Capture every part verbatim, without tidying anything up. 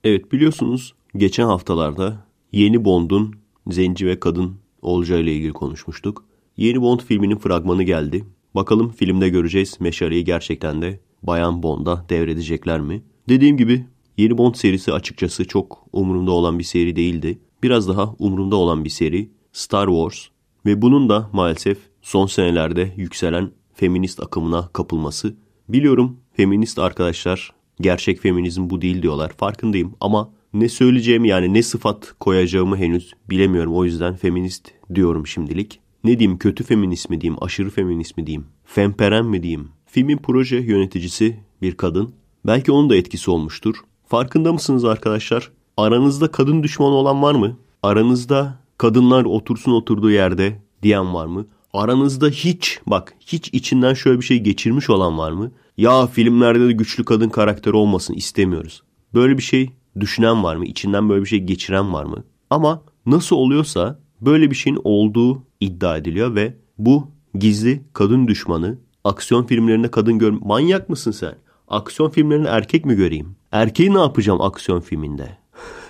Evet, biliyorsunuz geçen haftalarda yeni Bond'un zenci ve kadın olacağıyla ilgili konuşmuştuk. Yeni Bond filminin fragmanı geldi. Bakalım filmde göreceğiz meşaleyi gerçekten de Bayan Bond'a devredecekler mi? Dediğim gibi yeni Bond serisi açıkçası çok umurumda olan bir seri değildi. Biraz daha umurumda olan bir seri Star Wars ve bunun da maalesef son senelerde yükselen feminist akımına kapılması. Biliyorum feminist arkadaşlar gerçek feminizm bu değil diyorlar, farkındayım ama ne söyleyeceğimi, yani ne sıfat koyacağımı henüz bilemiyorum. O yüzden feminist diyorum şimdilik. Ne diyeyim, kötü feminist mi diyeyim, aşırı feminist mi diyeyim, femperen mi diyeyim? Filmin proje yöneticisi bir kadın. Belki onun da etkisi olmuştur. Farkında mısınız arkadaşlar? Aranızda kadın düşmanı olan var mı? Aranızda kadınlar otursun oturduğu yerde diyen var mı? Aranızda hiç, bak hiç içinden şöyle bir şey geçirmiş olan var mı? Ya filmlerde de güçlü kadın karakteri olmasın, istemiyoruz. Böyle bir şey düşünen var mı? İçinden böyle bir şey geçiren var mı? Ama nasıl oluyorsa böyle bir şeyin olduğu iddia ediliyor ve bu gizli kadın düşmanı aksiyon filmlerinde kadın gör... Manyak mısın sen? Aksiyon filmlerinde erkek mi göreyim? Erkeği ne yapacağım aksiyon filminde?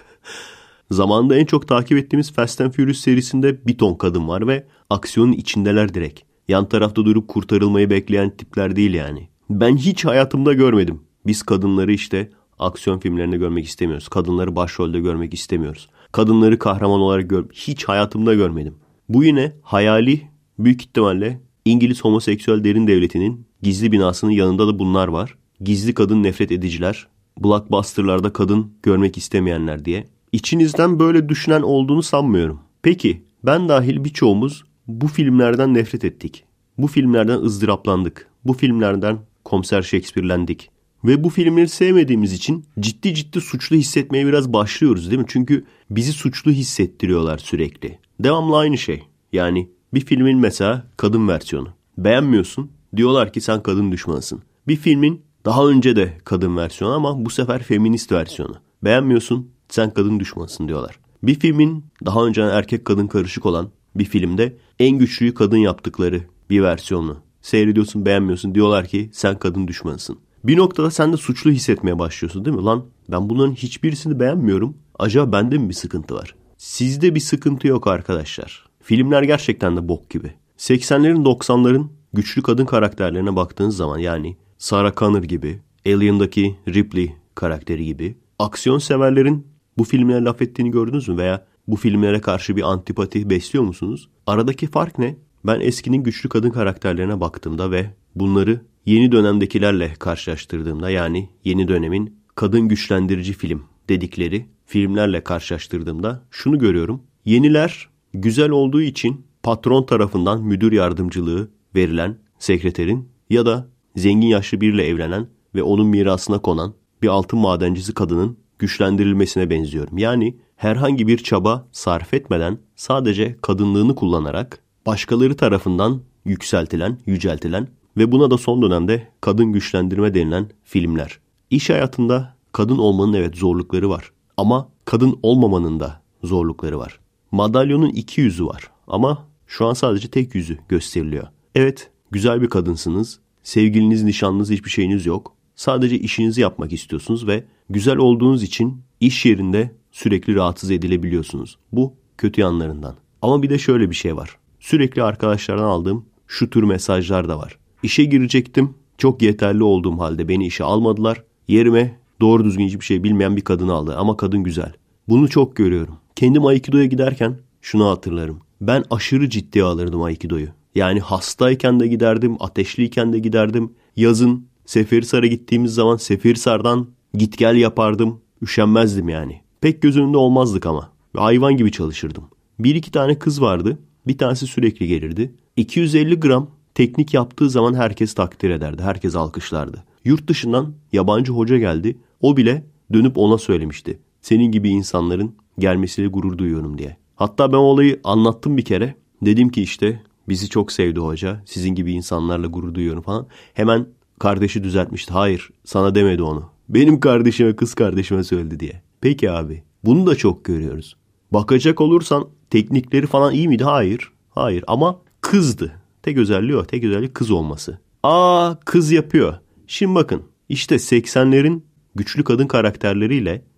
Zamanında en çok takip ettiğimiz Fast and Furious serisinde bir ton kadın var ve aksiyonun içindeler direkt. Yan tarafta durup kurtarılmayı bekleyen tipler değil yani. Ben hiç hayatımda görmedim. Biz kadınları işte aksiyon filmlerinde görmek istemiyoruz. Kadınları başrolde görmek istemiyoruz. Kadınları kahraman olarak gör... Hiç hayatımda görmedim. Bu yine hayali, büyük ihtimalle İngiliz homoseksüel derin devletinin gizli binasının yanında da bunlar var. Gizli kadın nefret ediciler, blockbusterlarda kadın görmek istemeyenler diye. İçinizden böyle düşünen olduğunu sanmıyorum. Peki ben dahil birçoğumuz bu filmlerden nefret ettik. Bu filmlerden ızdıraplandık. Bu filmlerden Komiser Shakespeare'lendik. Ve bu filmleri sevmediğimiz için ciddi ciddi suçlu hissetmeye biraz başlıyoruz değil mi? Çünkü bizi suçlu hissettiriyorlar sürekli. Devamlı aynı şey. Yani bir filmin mesela kadın versiyonu. Beğenmiyorsun. Diyorlar ki sen kadın düşmanısın. Bir filmin daha önce de kadın versiyonu ama bu sefer feminist versiyonu. Beğenmiyorsun. Sen kadın düşmanısın diyorlar. Bir filmin daha önceden erkek kadın karışık olan bir filmde en güçlüyü kadın yaptıkları bir versiyonu. Seyrediyorsun, beğenmiyorsun, diyorlar ki sen kadın düşmanısın. Bir noktada sen de suçlu hissetmeye başlıyorsun değil mi? Lan ben bunların hiçbirisini beğenmiyorum. Acaba bende mi bir sıkıntı var? Sizde bir sıkıntı yok arkadaşlar. Filmler gerçekten de bok gibi. seksenlerin doksanların güçlü kadın karakterlerine baktığınız zaman, yani Sarah Connor gibi, Alien'daki Ripley karakteri gibi, aksiyon severlerin bu filmlere laf ettiğini gördünüz mü? Veya bu filmlere karşı bir antipati besliyor musunuz? Aradaki fark ne? Ben eskinin güçlü kadın karakterlerine baktığımda ve bunları yeni dönemdekilerle karşılaştırdığımda, yani yeni dönemin kadın güçlendirici film dedikleri filmlerle karşılaştırdığımda şunu görüyorum. Yeniler güzel olduğu için patron tarafından müdür yardımcılığı verilen sekreterin ya da zengin yaşlı biriyle evlenen ve onun mirasına konan bir altın madencisi kadının güçlendirilmesine benziyorum. Yani herhangi bir çaba sarf etmeden sadece kadınlığını kullanarak başkaları tarafından yükseltilen, yüceltilen ve buna da son dönemde kadın güçlendirme denilen filmler. İş hayatında kadın olmanın evet zorlukları var ama kadın olmamanın da zorlukları var. Madalyonun iki yüzü var ama şu an sadece tek yüzü gösteriliyor. Evet, güzel bir kadınsınız, sevgiliniz, nişanlınız, hiçbir şeyiniz yok. Sadece işinizi yapmak istiyorsunuz ve güzel olduğunuz için iş yerinde sürekli rahatsız edilebiliyorsunuz. Bu kötü yanlarından. Ama bir de şöyle bir şey var. Sürekli arkadaşlardan aldığım şu tür mesajlar da var. İşe girecektim, çok yeterli olduğum halde beni işe almadılar. Yerime doğru düzgün hiçbir şey bilmeyen bir kadını aldı ama kadın güzel. Bunu çok görüyorum. Kendim Aikido'ya giderken şunu hatırlarım. Ben aşırı ciddiye alırdım Aikido'yu. Yani hastayken de giderdim, ateşliyken de giderdim. Yazın Seferihisar'a gittiğimiz zaman Seferihisar'dan git gel yapardım. Üşenmezdim yani. Pek göz önünde olmazdık ama. Hayvan gibi çalışırdım. Bir iki tane kız vardı. Bir tanesi sürekli gelirdi. iki yüz elli gram teknik yaptığı zaman herkes takdir ederdi. Herkes alkışlardı. Yurt dışından yabancı hoca geldi. O bile dönüp ona söylemişti. Senin gibi insanların gelmesiyle gurur duyuyorum diye. Hatta ben olayı anlattım bir kere. Dedim ki işte bizi çok sevdi hoca. Sizin gibi insanlarla gurur duyuyorum falan. Hemen kardeşi düzeltmişti. Hayır, sana demedi onu. Benim kardeşime, kız kardeşime söyledi diye. Peki abi. Bunu da çok görüyoruz. Bakacak olursan teknikleri falan iyi miydi? Hayır. Hayır ama kızdı. Tek özelliği o. Tek özelliği kız olması. Aa, kız yapıyor. Şimdi bakın. İşte seksenlerin güçlü kadın karakterleriyle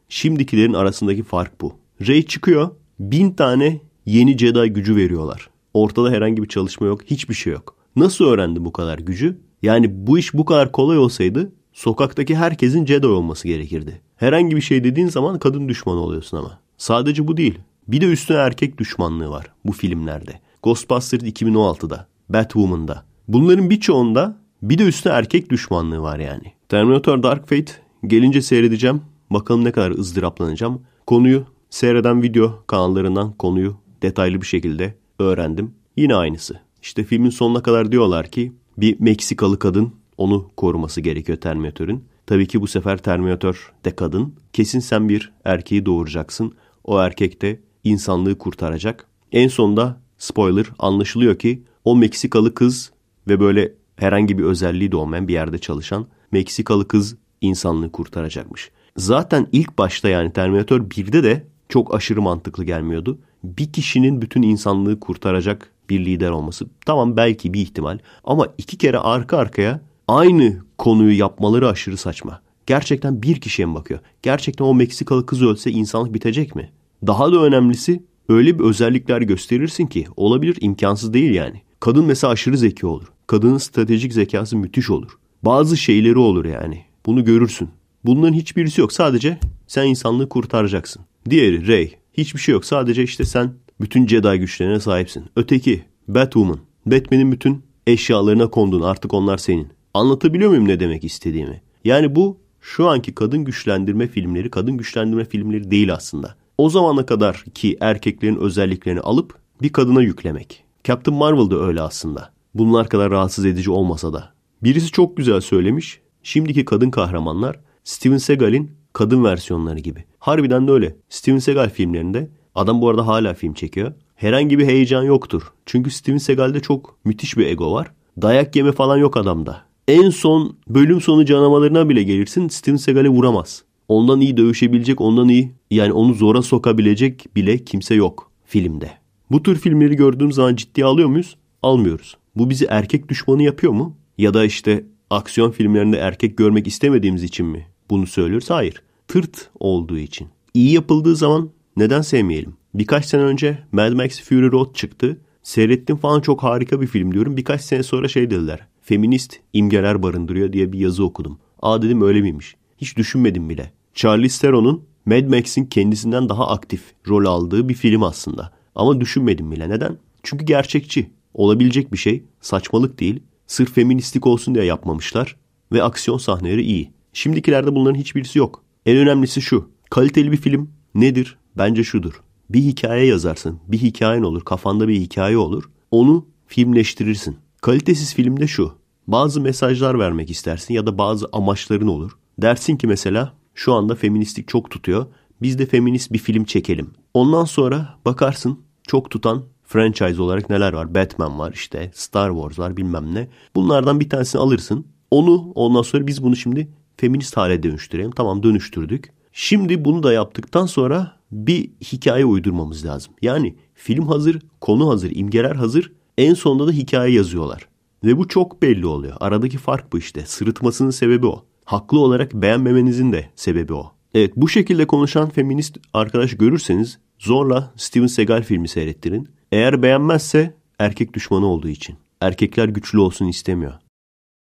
Şimdikilerin arasındaki fark bu. Rey çıkıyor, bin tane yeni Jedi gücü veriyorlar. Ortada herhangi bir çalışma yok, hiçbir şey yok. Nasıl öğrendi bu kadar gücü? Yani bu iş bu kadar kolay olsaydı sokaktaki herkesin Jedi olması gerekirdi. Herhangi bir şey dediğin zaman kadın düşmanı oluyorsun ama. Sadece bu değil. Bir de üstüne erkek düşmanlığı var bu filmlerde. Ghostbusters iki bin on altıda, Batwoman'da. Bunların birçoğunda bir de üstüne erkek düşmanlığı var yani. Terminator Dark Fate gelince seyredeceğim. Bakalım ne kadar ızdıraplanacağım. Konuyu seyreden video kanallarından konuyu detaylı bir şekilde öğrendim. Yine aynısı. İşte filmin sonuna kadar diyorlar ki bir Meksikalı kadın onu koruması gerekiyor Terminator'ın. Tabii ki bu sefer Terminator de kadın. Kesin sen bir erkeği doğuracaksın. O erkek de insanlığı kurtaracak. En sonunda spoiler anlaşılıyor ki o Meksikalı kız ve böyle herhangi bir özelliği de olmayan bir yerde çalışan Meksikalı kız insanlığı kurtaracakmış. Zaten ilk başta yani Terminator birde de çok aşırı mantıklı gelmiyordu. Bir kişinin bütün insanlığı kurtaracak bir lider olması tamam belki bir ihtimal ama iki kere arka arkaya aynı konuyu yapmaları aşırı saçma. Gerçekten bir kişiye mi bakıyor? Gerçekten o Meksikalı kız ölse insanlık bitecek mi? Daha da önemlisi öyle bir özellikler gösterirsin ki olabilir, imkansız değil yani. Kadın mesela aşırı zeki olur. Kadının stratejik zekası müthiş olur. Bazı şeyleri olur yani. Bunu görürsün. Bunların hiçbirisi yok. Sadece sen insanlığı kurtaracaksın. Diğeri Rey. Hiçbir şey yok. Sadece işte sen bütün Jedi güçlerine sahipsin. Öteki Batwoman. Batman'in bütün eşyalarına kondun. Artık onlar senin. Anlatabiliyor muyum ne demek istediğimi? Yani bu şu anki kadın güçlendirme filmleri, kadın güçlendirme filmleri değil aslında. O zamana kadar ki erkeklerin özelliklerini alıp bir kadına yüklemek. Captain Marvel da öyle aslında. Bunlar kadar rahatsız edici olmasa da. Birisi çok güzel söylemiş. Şimdiki kadın kahramanlar Steven Seagal'in kadın versiyonları gibi. Harbiden de öyle. Steven Seagal filmlerinde adam bu arada hala film çekiyor. Herhangi bir heyecan yoktur. Çünkü Steven Seagal'de çok müthiş bir ego var. Dayak yeme falan yok adamda. En son bölüm sonu canavarlarına bile gelirsin Steven Seagal'e vuramaz. Ondan iyi dövüşebilecek, ondan iyi yani onu zora sokabilecek bile kimse yok filmde. Bu tür filmleri gördüğümüz zaman ciddiye alıyor muyuz? Almıyoruz. Bu bizi erkek düşmanı yapıyor mu? Ya da işte aksiyon filmlerinde erkek görmek istemediğimiz için mi bunu söylüyoruz? Hayır. Tırt olduğu için. İyi yapıldığı zaman neden sevmeyelim? Birkaç sene önce Mad Max Fury Road çıktı. Seyrettim falan, çok harika bir film diyorum. Birkaç sene sonra şey dediler. Feminist imgeler barındırıyor diye bir yazı okudum. Aa dedim, öyle miymiş? Hiç düşünmedim bile. Charlize Theron'un Mad Max'in kendisinden daha aktif rol aldığı bir film aslında. Ama düşünmedim bile. Neden? Çünkü gerçekçi. Olabilecek bir şey. Saçmalık değil. Sırf feministlik olsun diye yapmamışlar. Ve aksiyon sahneleri iyi. Şimdikilerde bunların hiçbirisi yok. En önemlisi şu. Kaliteli bir film nedir? Bence şudur. Bir hikaye yazarsın. Bir hikayen olur. Kafanda bir hikaye olur. Onu filmleştirirsin. Kalitesiz filmde şu. Bazı mesajlar vermek istersin ya da bazı amaçların olur. Dersin ki mesela şu anda feministlik çok tutuyor. Biz de feminist bir film çekelim. Ondan sonra bakarsın çok tutan franchise olarak neler var? Batman var, işte Star Wars var, bilmem ne. Bunlardan bir tanesini alırsın. Onu ondan sonra biz bunu şimdi feminist hale dönüştürelim. Tamam, dönüştürdük. Şimdi bunu da yaptıktan sonra bir hikaye uydurmamız lazım. Yani film hazır, konu hazır, imgeler hazır. En sonunda da hikaye yazıyorlar. Ve bu çok belli oluyor. Aradaki fark bu işte. Sırıtmasının sebebi o. Haklı olarak beğenmemenizin de sebebi o. Evet, bu şekilde konuşan feminist arkadaş görürseniz zorla Steven Seagal filmi seyrettirin. Eğer beğenmezse erkek düşmanı olduğu için. Erkekler güçlü olsun istemiyor.